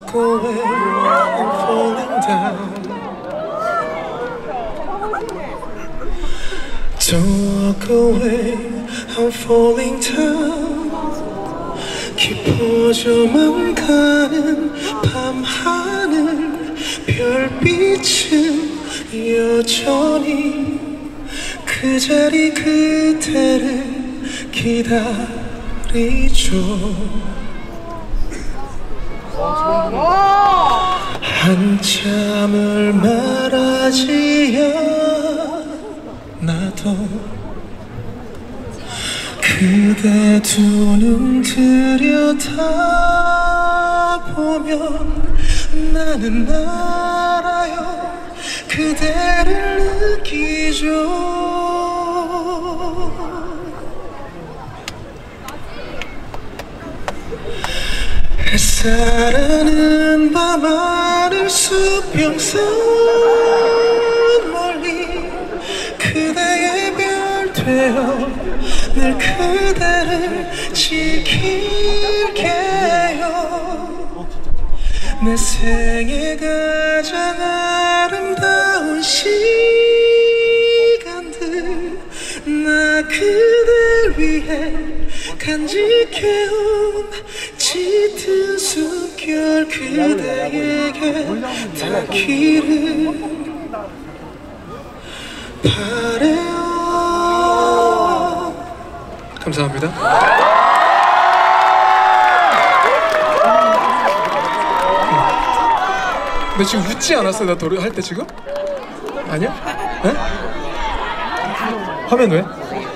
walk away, I'm falling down. Don't walk away, I'm falling down. 깊어져만 가는 밤하늘, 별빛은 여전히 그 자리 그대를 기다리죠. 한참을 말하지 않아도 그대 두 눈 들여다보면 나는 알아요, 그대를 느끼죠. 햇살하는 밤하늘 수평선 멀리 그대의 별 되어 늘 그대를 지킬게요. 내 생애 가장 아름다운 시간들, 나 그댈 위해 간직해온 짙은 숨결 그대에게 닿기를 바래요. 감사합니다. 근데 지금 웃지 않았어? 나 노래 할 때 지금? 아니야? 네? 화면 왜?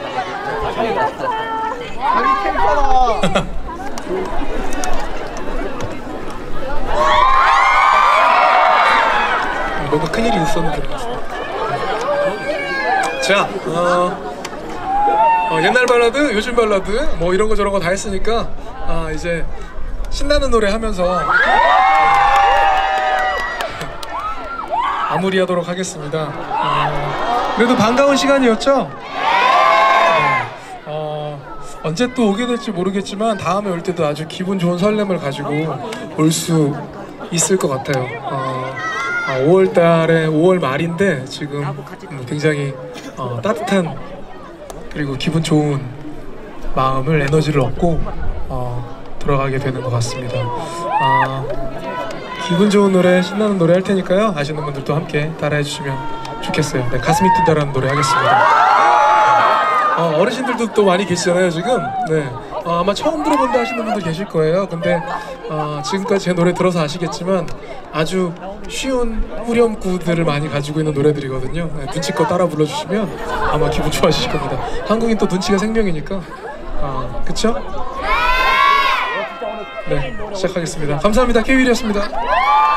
뭔가 큰일이 있었는데. 자, 옛날 발라드, 요즘 발라드 뭐 이런 거 저런 거 다 했으니까 이제 신나는 노래 하면서 마무리하도록 하겠습니다. 그래도 반가운 시간이었죠? 언제 또 오게 될지 모르겠지만 다음에 올 때도 아주 기분 좋은 설렘을 가지고 올 수 있을 것 같아요. 5월 달에 5월 말인데 지금 굉장히 따뜻한 그리고 기분 좋은 마음을, 에너지를 얻고 돌아가게 되는 것 같습니다. 기분 좋은 노래, 신나는 노래 할 테니까요. 아시는 분들도 함께 따라해 주시면 좋겠어요. 네, 가슴이 뛴다라는 노래 하겠습니다. 어르신들도 또 많이 계시잖아요 지금. 네, 아마 처음 들어본다 하시는 분들 계실 거예요. 근데 지금까지 제 노래 들어서 아시겠지만 아주 쉬운 후렴구들을 많이 가지고 있는 노래들이거든요. 네, 눈치껏 따라 불러주시면 아마 기분 좋아지실 겁니다. 한국인 또 눈치가 생명이니까. 그쵸? 네, 시작하겠습니다. 감사합니다. K-윌이었습니다.